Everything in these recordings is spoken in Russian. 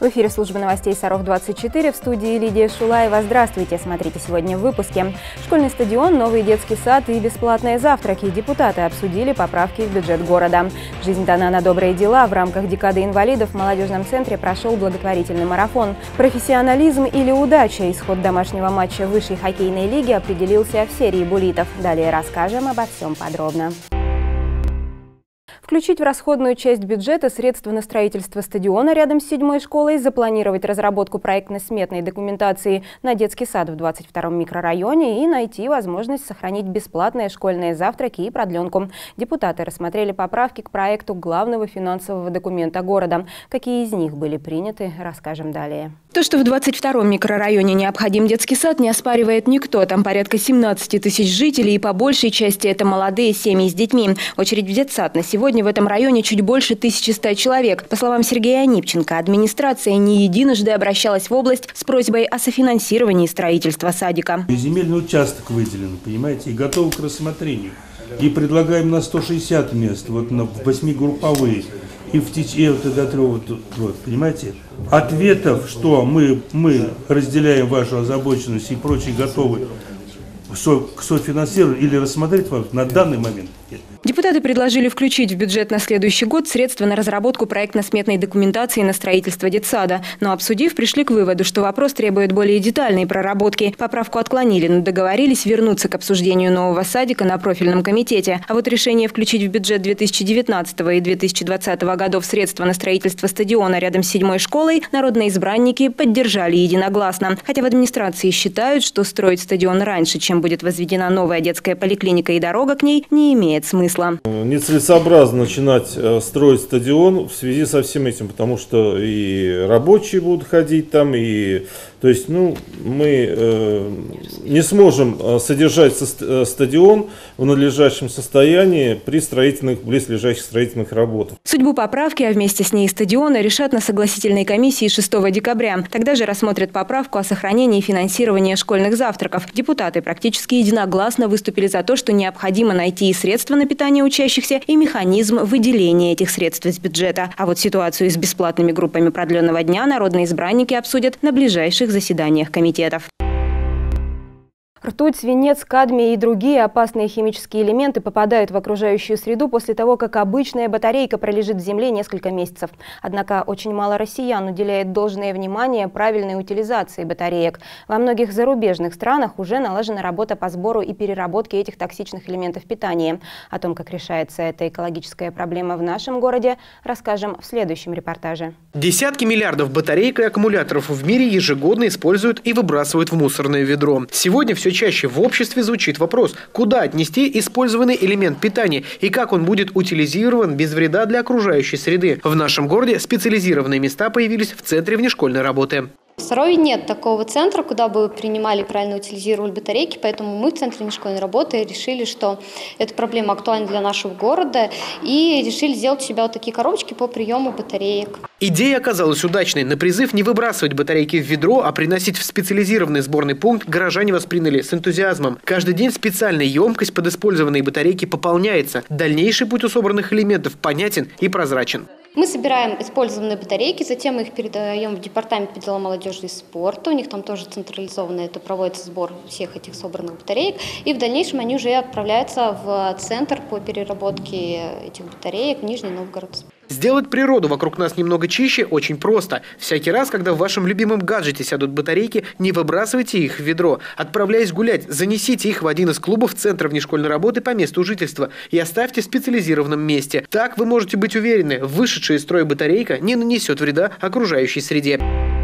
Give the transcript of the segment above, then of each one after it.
В эфире службы новостей Саров-24, в студии Лидия Шулаева. Здравствуйте! Смотрите сегодня в выпуске. Школьный стадион, новый детский сад и бесплатные завтраки. Депутаты обсудили поправки в бюджет города. Жизнь дана на добрые дела. В рамках декады инвалидов в молодежном центре прошел благотворительный марафон. Профессионализм или удача? Исход домашнего матча высшей хоккейной лиги определился в серии буллитов. Далее расскажем обо всем подробно. Включить в расходную часть бюджета средства на строительство стадиона рядом с 7-й школой, запланировать разработку проектно-сметной документации на детский сад в 22-м микрорайоне и найти возможность сохранить бесплатные школьные завтраки и продленку. Депутаты рассмотрели поправки к проекту главного финансового документа города. Какие из них были приняты, расскажем далее. То, что в 22-м микрорайоне необходим детский сад, не оспаривает никто. Там порядка 17 тысяч жителей, и по большей части это молодые семьи с детьми. Очередь в детсад на сегодня в этом районе чуть больше 1100 человек. По словам Сергея Анипченко, администрация не единожды обращалась в область с просьбой о софинансировании строительства садика. Земельный участок выделен, понимаете, и готов к рассмотрению. И предлагаем на 160 мест, вот на 8-групповые. И в течение до 3, вот, понимаете, ответов, что мы разделяем вашу озабоченность и прочее, готовы к софинансированию или рассмотреть вас на данный момент. Депутаты предложили включить в бюджет на следующий год средства на разработку проектно-сметной документации на строительство детсада. Но обсудив, пришли к выводу, что вопрос требует более детальной проработки. Поправку отклонили, но договорились вернуться к обсуждению нового садика на профильном комитете. А вот решение включить в бюджет 2019 и 2020 годов средства на строительство стадиона рядом с 7-й школой народные избранники поддержали единогласно. Хотя в администрации считают, что строить стадион раньше, чем будет возведена новая детская поликлиника и дорога к ней, не имеет смысла. Нецелесообразно начинать строить стадион в связи со всем этим, потому что и рабочие будут ходить там, и то есть, мы не сможем содержать стадион в надлежащем состоянии при близлежащих строительных работах. Судьбу поправки, а вместе с ней стадиона, решат на согласительной комиссии 6 декабря. Тогда же рассмотрят поправку о сохранении финансирования школьных завтраков. Депутаты практически единогласно выступили за то, что необходимо найти и средства на питание учащихся, и механизм выделения этих средств из бюджета. А вот ситуацию с бесплатными группами продленного дня народные избранники обсудят на ближайших заседаниях комитетов. Ртуть, свинец, кадмий и другие опасные химические элементы попадают в окружающую среду после того, как обычная батарейка пролежит в земле несколько месяцев. Однако очень мало россиян уделяет должное внимание правильной утилизации батареек. Во многих зарубежных странах уже налажена работа по сбору и переработке этих токсичных элементов питания. О том, как решается эта экологическая проблема в нашем городе, расскажем в следующем репортаже. Десятки миллиардов батареек и аккумуляторов в мире ежегодно используют и выбрасывают в мусорное ведро. Сегодня все чаще в обществе звучит вопрос, куда отнести использованный элемент питания и как он будет утилизирован без вреда для окружающей среды. В нашем городе специализированные места появились в центре внешкольной работы. В Сарове нет такого центра, куда бы принимали и правильно утилизировали батарейки, поэтому мы в Центре внешкольной работы решили, что эта проблема актуальна для нашего города и решили сделать у себя вот такие коробочки по приему батареек. Идея оказалась удачной. На призыв не выбрасывать батарейки в ведро, а приносить в специализированный сборный пункт горожане восприняли с энтузиазмом. Каждый день специальная емкость под использованные батарейки пополняется. Дальнейший путь у собранных элементов понятен и прозрачен. Мы собираем использованные батарейки, затем мы их передаем в департамент по делам молодежи и спорта. У них там тоже централизованно это проводится сбор всех этих собранных батареек. И в дальнейшем они уже отправляются в центр по переработке этих батареек в Нижний Новгород. Сделать природу вокруг нас немного чище очень просто. Всякий раз, когда в вашем любимом гаджете сядут батарейки, не выбрасывайте их в ведро. Отправляясь гулять, занесите их в один из клубов Центра внешкольной работы по месту жительства и оставьте в специализированном месте. Так вы можете быть уверены, вышедшая из строя батарейка не нанесет вреда окружающей среде.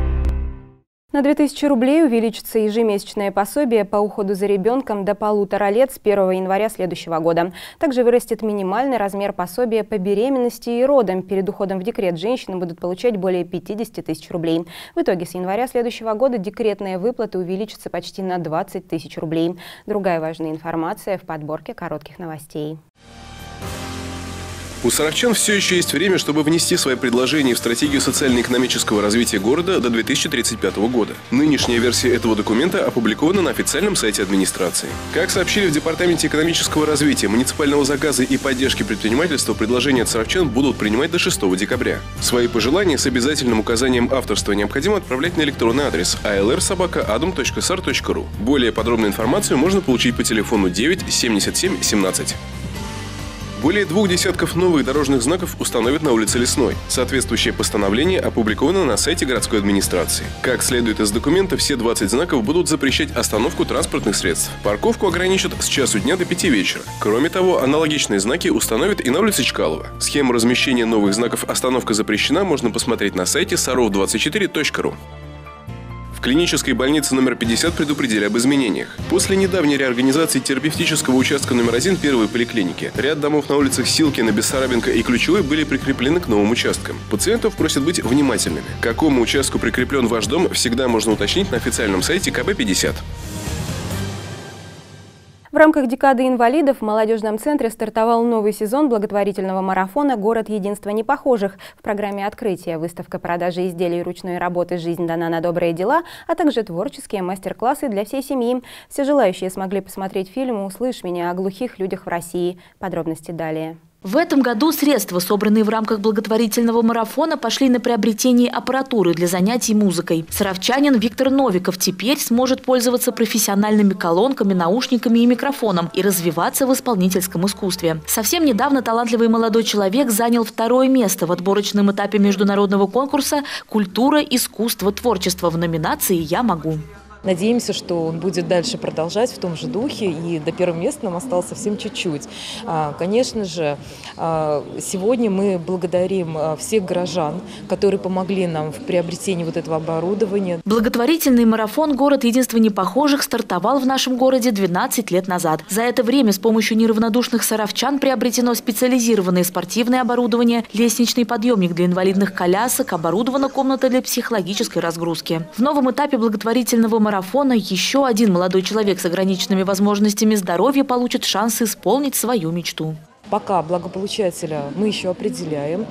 На 2000 рублей увеличится ежемесячное пособие по уходу за ребенком до 1,5 лет с 1 января следующего года. Также вырастет минимальный размер пособия по беременности и родам. Перед уходом в декрет женщины будут получать более 50 тысяч рублей. В итоге с января следующего года декретные выплаты увеличатся почти на 20 тысяч рублей. Другая важная информация в подборке коротких новостей. У саровчан все еще есть время, чтобы внести свои предложения в стратегию социально-экономического развития города до 2035 года. Нынешняя версия этого документа опубликована на официальном сайте администрации. Как сообщили в Департаменте экономического развития, муниципального заказа и поддержки предпринимательства, предложения от саровчан будут принимать до 6 декабря. Свои пожелания с обязательным указанием авторства необходимо отправлять на электронный адрес alr@adum.sar.ru. Более подробную информацию можно получить по телефону 9 77 17. Более 2 десятков новых дорожных знаков установят на улице Лесной. Соответствующее постановление опубликовано на сайте городской администрации. Как следует из документа, все 20 знаков будут запрещать остановку транспортных средств. Парковку ограничат с часу дня до 5 вечера. Кроме того, аналогичные знаки установят и на улице Чкалова. Схему размещения новых знаков «Остановка запрещена» можно посмотреть на сайте sarov24.ru. В клинической больнице номер 50 предупредили об изменениях. После недавней реорганизации терапевтического участка номер 1 первой поликлиники, ряд домов на улицах Силкина, Бессарабинка и Ключевой были прикреплены к новым участкам. Пациентов просят быть внимательными. К какому участку прикреплен ваш дом, всегда можно уточнить на официальном сайте КБ-50. В рамках декады инвалидов в молодежном центре стартовал новый сезон благотворительного марафона «Город единства непохожих». В программе открытия выставка продажи изделий ручной работы «Жизнь дана на добрые дела», а также творческие мастер-классы для всей семьи. Все желающие смогли посмотреть фильм «Услышь меня» о глухих людях в России. Подробности далее. В этом году средства, собранные в рамках благотворительного марафона, пошли на приобретение аппаратуры для занятий музыкой. Саровчанин Виктор Новиков теперь сможет пользоваться профессиональными колонками, наушниками и микрофоном и развиваться в исполнительском искусстве. Совсем недавно талантливый молодой человек занял 2-е место в отборочном этапе международного конкурса «Культура, искусство, творчество» в номинации «Я могу». Надеемся, что он будет дальше продолжать в том же духе, и до 1-го места нам осталось совсем чуть-чуть. Конечно же, сегодня мы благодарим всех горожан, которые помогли нам в приобретении вот этого оборудования. Благотворительный марафон «Город единства непохожих» стартовал в нашем городе 12 лет назад. За это время с помощью неравнодушных саровчан приобретено специализированное спортивное оборудование, лестничный подъемник для инвалидных колясок, оборудована комната для психологической разгрузки. В новом этапе благотворительного марафона еще один молодой человек с ограниченными возможностями здоровья получит шанс исполнить свою мечту. Пока благополучателя мы еще определяем,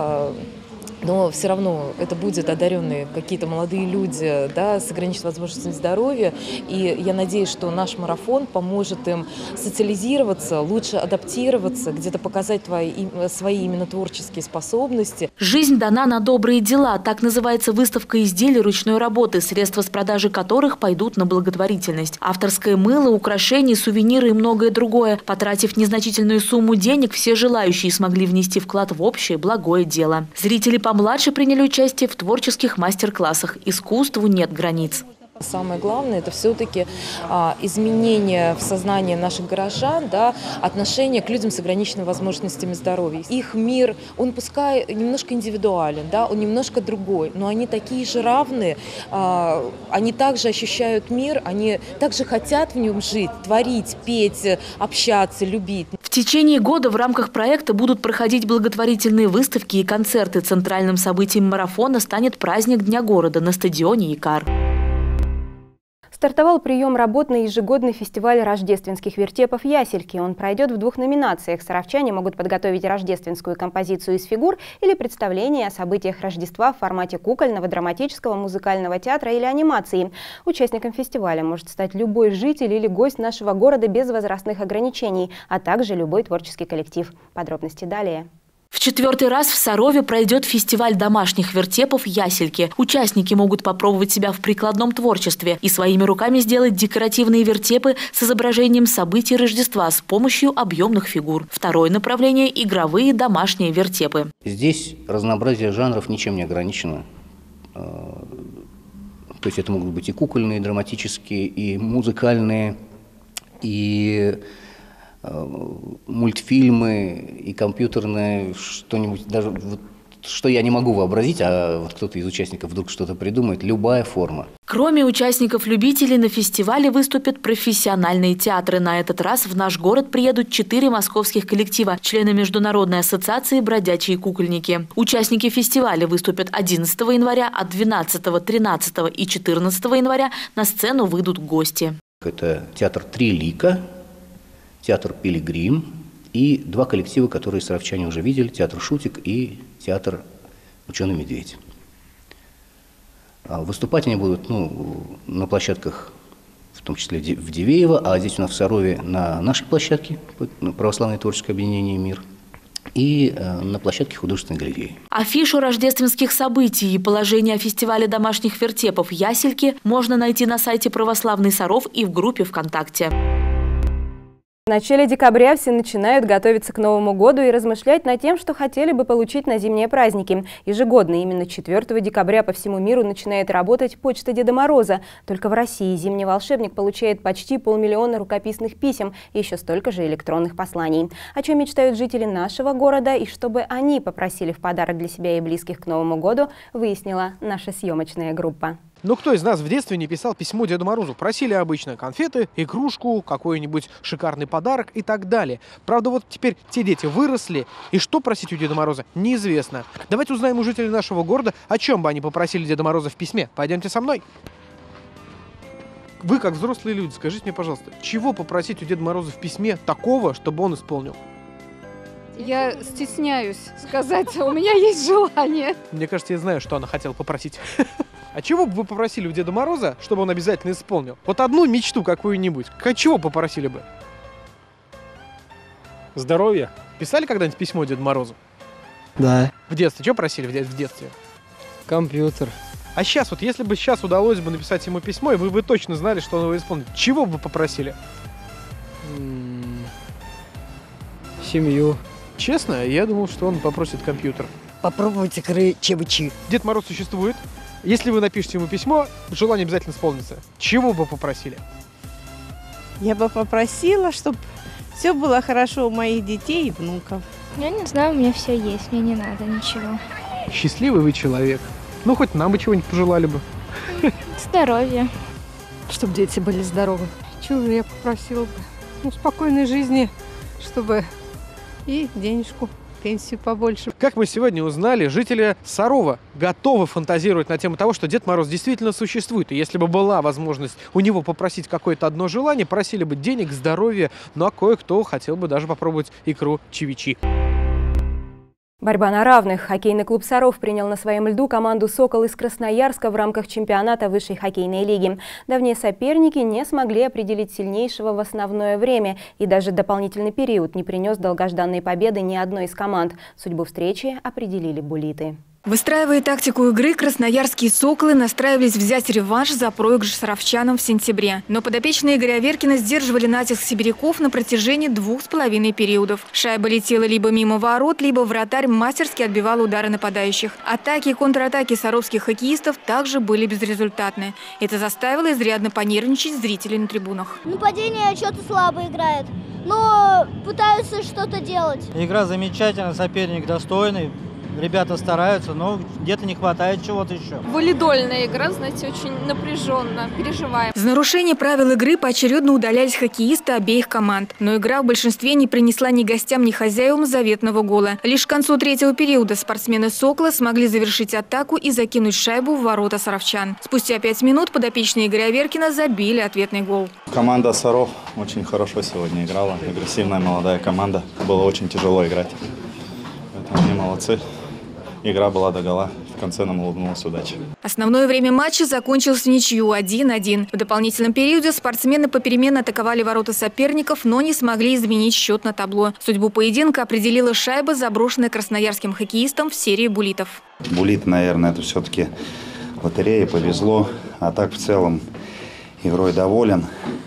но все равно это будут одаренные какие-то молодые люди, да, с ограниченными возможностями здоровья. И я надеюсь, что наш марафон поможет им социализироваться, лучше адаптироваться, где-то показать свои именно творческие способности. «Жизнь дана на добрые дела» – так называется выставка изделий ручной работы, средства с продажи которых пойдут на благотворительность. Авторское мыло, украшения, сувениры и многое другое. Потратив незначительную сумму денег, все желающие смогли внести вклад в общее благое дело. Зрители помладше приняли участие в творческих мастер-классах. Искусству нет границ. Самое главное – это все-таки изменение в сознании наших горожан, да, отношение к людям с ограниченными возможностями здоровья. Их мир, он пускай немножко индивидуален, да, он немножко другой, но они такие же равные, они также ощущают мир, они также хотят в нем жить, творить, петь, общаться, любить. В течение года в рамках проекта будут проходить благотворительные выставки и концерты. Центральным событием марафона станет праздник Дня города на стадионе «Икар». Стартовал прием работ на ежегодный фестиваль рождественских вертепов «Ясельки». Он пройдет в 2 номинациях. Саровчане могут подготовить рождественскую композицию из фигур или представление о событиях Рождества в формате кукольного, драматического, музыкального театра или анимации. Участником фестиваля может стать любой житель или гость нашего города без возрастных ограничений, а также любой творческий коллектив. Подробности далее. В 4-й раз в Сарове пройдет фестиваль домашних вертепов «Ясельки». Участники могут попробовать себя в прикладном творчестве и своими руками сделать декоративные вертепы с изображением событий Рождества с помощью объемных фигур. Второе направление – игровые домашние вертепы. Здесь разнообразие жанров ничем не ограничено. То есть это могут быть и кукольные, и драматические, и музыкальные, и мультфильмы, и компьютерные, что-нибудь, даже вот, что я не могу вообразить, а вот кто-то из участников вдруг что-то придумает, любая форма. Кроме участников-любителей, на фестивале выступят профессиональные театры. На этот раз в наш город приедут 4 московских коллектива, члены Международной ассоциации «Бродячие кукольники». Участники фестиваля выступят 11 января, а 12, 13 и 14 января на сцену выйдут гости. Это театр «Три лика», театр «Пилигрим» и и два коллектива, которые саровчане уже видели, театр «Шутик» и театр «Ученый медведь». Выступать они будут на площадках, в том числе в Дивеево, а здесь у нас в Сарове на нашей площадке, Православное творческое объединение «Мир», и на площадке художественной галереи. Афишу рождественских событий и положение о фестивале домашних вертепов «Ясельки» можно найти на сайте «Православный Саров» и в группе ВКонтакте. В начале декабря все начинают готовиться к Новому году и размышлять над тем, что хотели бы получить на зимние праздники. Ежегодно, именно 4 декабря по всему миру начинает работать почта Деда Мороза. Только в России зимний волшебник получает почти 500 000 рукописных писем и еще столько же электронных посланий. О чем мечтают жители нашего города и чтобы они попросили в подарок для себя и близких к Новому году, выяснила наша съемочная группа. Но кто из нас в детстве не писал письмо Деду Морозу? Просили обычно конфеты, игрушку, какой-нибудь шикарный подарок и так далее. Правда, вот теперь те дети выросли, и что просить у Деда Мороза, неизвестно. Давайте узнаем у жителей нашего города, о чем бы они попросили Деда Мороза в письме. Пойдемте со мной. Вы, как взрослые люди, скажите мне, пожалуйста, чего попросить у Деда Мороза в письме такого, чтобы он исполнил? Я стесняюсь сказать, у меня есть желание. Мне кажется, я знаю, что она хотела попросить. А чего бы вы попросили у Деда Мороза, чтобы он обязательно исполнил? Вот одну мечту какую-нибудь. Чего попросили бы? Здоровья. Писали когда-нибудь письмо Деду Морозу? Да. В детстве. Что просили в детстве? Компьютер. А сейчас, вот если бы сейчас удалось бы написать ему письмо, и вы бы точно знали, что он его исполнит, чего бы вы попросили? Семью. Честно, я думал, что он попросит компьютер. Попробуйте ЧВЧ. Дед Мороз существует. Если вы напишете ему письмо, желание обязательно исполнится. Чего бы попросили? Я бы попросила, чтобы все было хорошо у моих детей и внуков. Я не знаю, у меня все есть, мне не надо ничего. Счастливый вы человек. Ну, хоть нам бы чего-нибудь пожелали бы. Здоровья. Чтобы дети были здоровы. Чего же я попросила бы? Спокойной жизни, чтобы и денежку, пенсию побольше. Как мы сегодня узнали, жители Сарова готовы фантазировать на тему того, что Дед Мороз действительно существует. И если бы была возможность у него попросить какое-то одно желание, просили бы денег, здоровья, ну а кое-кто хотел бы даже попробовать икру ЧВЧ. Борьба на равных. Хоккейный клуб «Саров» принял на своем льду команду «Сокол» из Красноярска в рамках чемпионата высшей хоккейной лиги. Давние соперники не смогли определить сильнейшего в основное время, и даже дополнительный период не принес долгожданной победы ни одной из команд. Судьбу встречи определили буллиты. Выстраивая тактику игры, красноярские «Соколы» настраивались взять реванш за проигрыш саровчанам в сентябре. Но подопечные Игоря Аверкина сдерживали натиск сибиряков на протяжении 2,5 периодов. Шайба летела либо мимо ворот, либо вратарь мастерски отбивал удары нападающих. Атаки и контратаки саровских хоккеистов также были безрезультатны. Это заставило изрядно понервничать зрителей на трибунах. Нападение что-то слабо играет, но пытаются что-то делать. Игра замечательная, соперник достойный. Ребята стараются, но где-то не хватает чего-то еще. Волейбольная игра, знаете, очень напряженно, переживаем. За нарушение правил игры поочередно удалялись хоккеисты обеих команд. Но игра в большинстве не принесла ни гостям, ни хозяевам заветного гола. Лишь к концу третьего периода спортсмены «Сокола» смогли завершить атаку и закинуть шайбу в ворота саровчан. Спустя 5 минут подопечные Игоря Аверкина забили ответный гол. Команда «Саров» очень хорошо сегодня играла. Агрессивная молодая команда. Было очень тяжело играть. Поэтому они молодцы. Игра была до гола. В конце нам улыбнулась удача. Основное время матча закончилось в ничью 1-1. В дополнительном периоде спортсмены попеременно атаковали ворота соперников, но не смогли изменить счет на табло. Судьбу поединка определила шайба, заброшенная красноярским хоккеистом в серии буллитов. Буллит, наверное, это все-таки лотерея, повезло. А так в целом игрой доволен.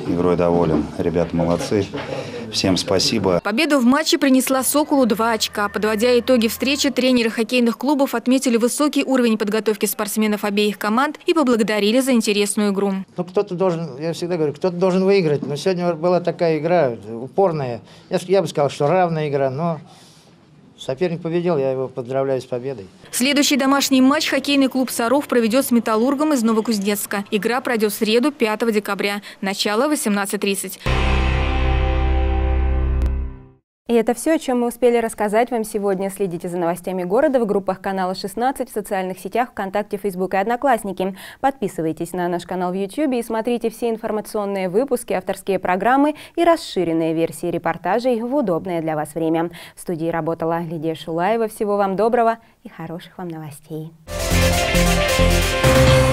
Ребята молодцы. Всем спасибо. Победу в матче принесла «Соколу» 2 очка. Подводя итоги встречи, тренеры хоккейных клубов отметили высокий уровень подготовки спортсменов обеих команд и поблагодарили за интересную игру. Кто-то должен, я всегда говорю, кто-то должен выиграть. Но сегодня была такая игра упорная. Я бы сказал, что равная игра, но соперник победил, я его поздравляю с победой. Следующий домашний матч хоккейный клуб «Саров» проведет с «Металлургом» из Новокузнецка. Игра пройдет в среду, 5 декабря. Начало 18:30. И это все, о чем мы успели рассказать вам сегодня. Следите за новостями города в группах канала 16, в социальных сетях ВКонтакте, Фейсбук и Одноклассники. Подписывайтесь на наш канал в YouTube и смотрите все информационные выпуски, авторские программы и расширенные версии репортажей в удобное для вас время. В студии работала Лидия Шулаева. Всего вам доброго и хороших вам новостей.